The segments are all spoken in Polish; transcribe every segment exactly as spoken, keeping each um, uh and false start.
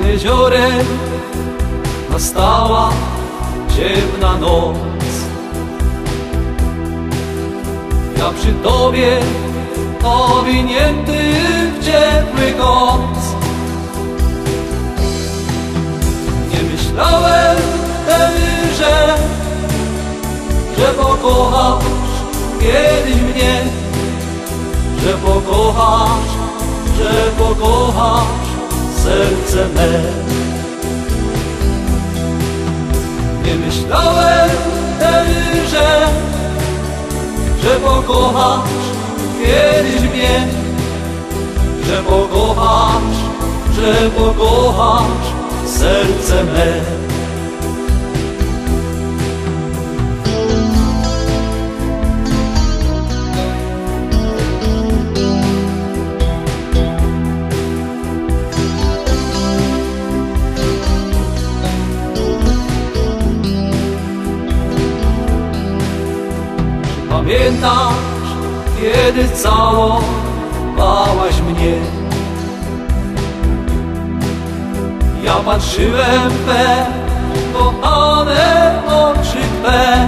jeziorem nastała ciemna noc. Ja przy Tobie owinięty w ciepły koc. Nie myślałem wtedy, że, że pokochasz kiedyś mnie, że pokochasz, że pokochasz serce me. Nie myślałem wtedy, że, że pokochasz kiedyś mnie, że pokochasz, że pokochasz serce me. Pamiętasz, kiedy całowałaś mnie? Ja patrzyłem w te kochane oczy Twe.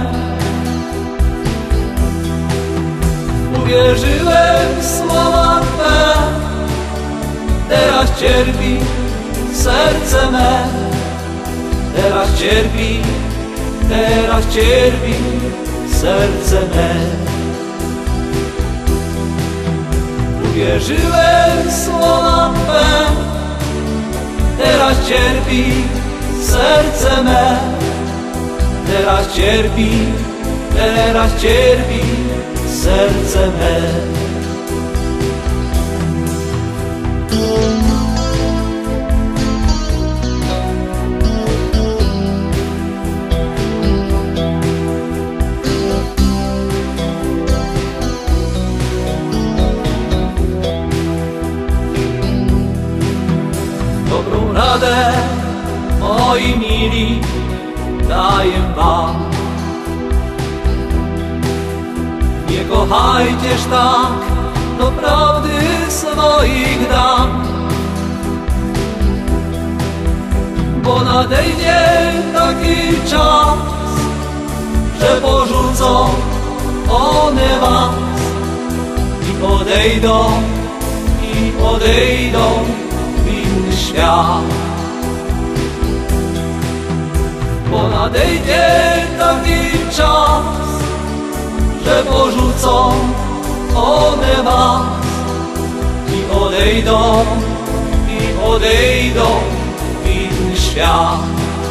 Uwierzyłem w słowa Twe. Teraz cierpi serce me. Teraz cierpi, teraz cierpi serce me. Uwierzyłem w słowa Twe. Teraz cierpi serce me. Teraz cierpi, teraz cierpi serce me. Dobrą radę, moi mili, daję wam. Nie kochajcież tak do prawdy swoich dam, bo nadejdzie taki czas, że porzucą one was i odejdą, i odejdą w inny świat. Bo nadejdzie taki czas, że porzucą one was i odejdą, i odejdą w inny świat.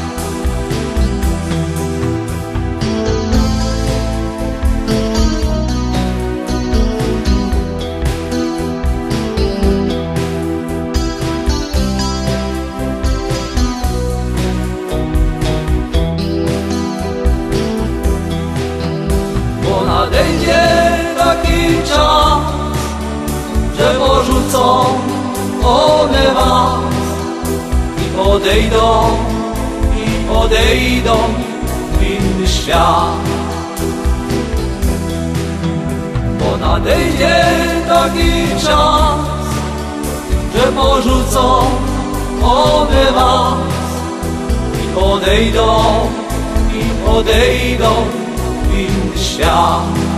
Nadejdzie taki czas, że porzucą one was i odejdą, i odejdą w inny świat. Bo nadejdzie taki czas, że porzucą one was i odejdą, i odejdą w inny świat.